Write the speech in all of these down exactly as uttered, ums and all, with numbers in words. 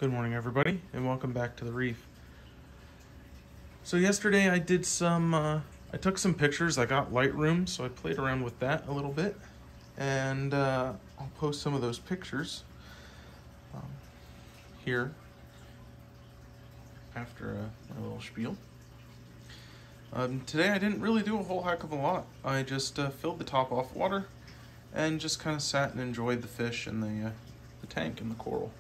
Good morning, everybody, and welcome back to the Reef. So yesterday I did some, uh, I took some pictures. I got Lightroom, so I played around with that a little bit, and uh, I'll post some of those pictures um, here after uh, my little spiel. Um, today I didn't really do a whole heck of a lot. I just uh, filled the top off water and just kind of sat and enjoyed the fish and the, uh, the tank and the coral.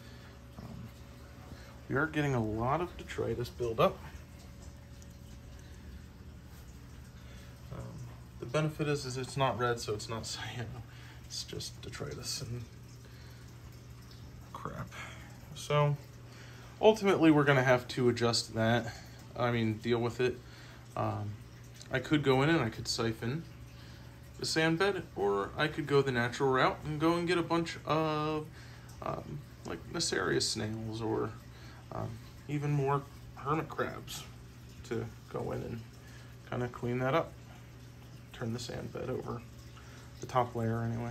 We are getting a lot of detritus buildup. Um, the benefit is, is it's not red, so it's not cyano. It's just detritus and crap. So ultimately, we're going to have to adjust that. I mean, deal with it. Um, I could go in and I could siphon the sand bed, or I could go the natural route and go and get a bunch of um, like Nacerius snails or Um, even more hermit crabs to go in and kind of clean that up. Turn the sand bed over, the top layer anyway.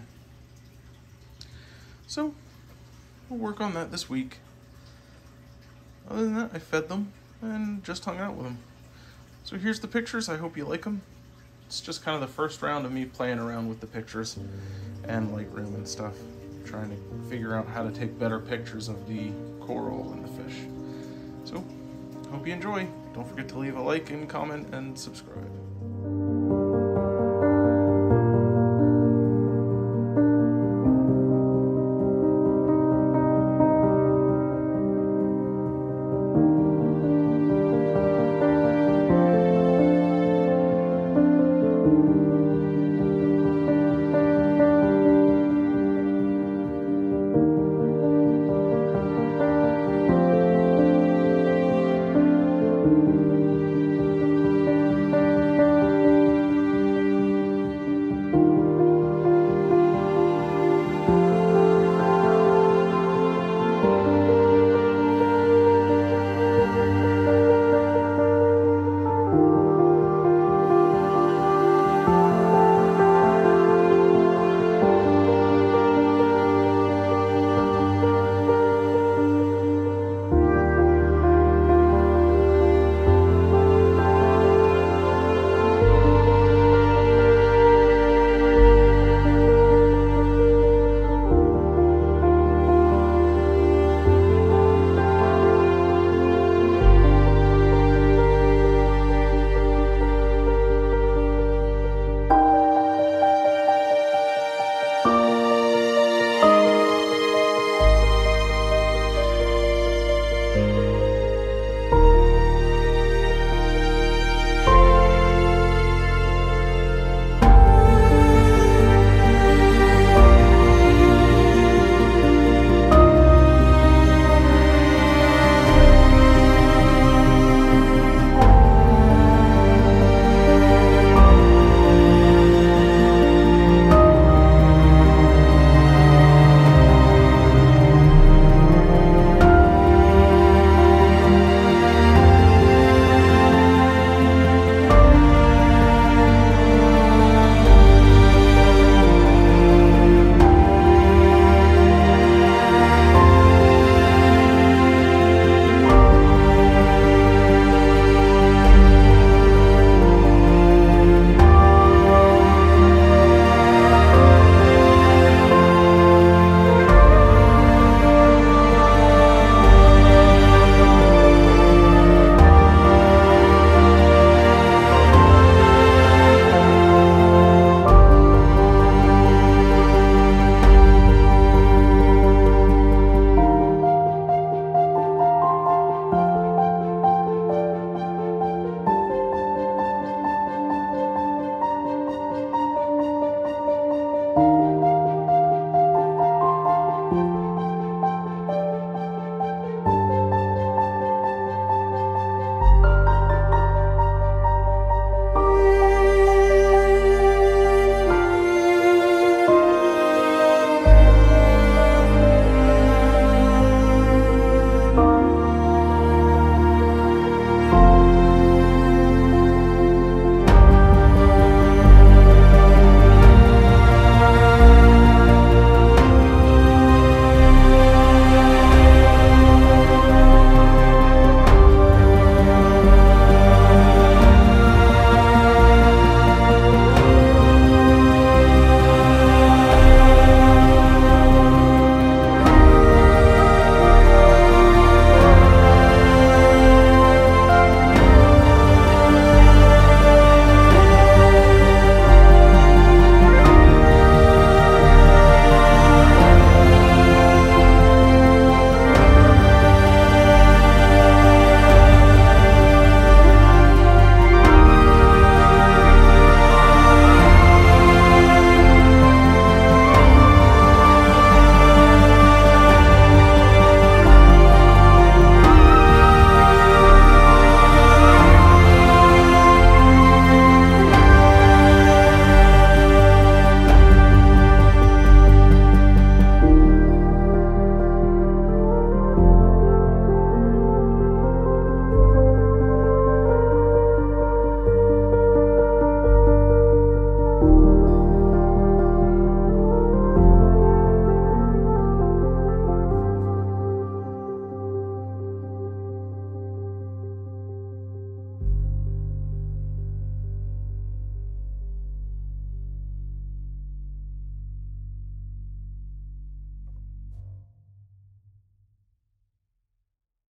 So we'll work on that this week. Other than that, I fed them and just hung out with them. So here's the pictures. I hope you like them. It's just kind of the first round of me playing around with the pictures and Lightroom and stuff, trying to figure out how to take better pictures of the coral and the fish. So, hope you enjoy. Don't forget to leave a like and comment and subscribe.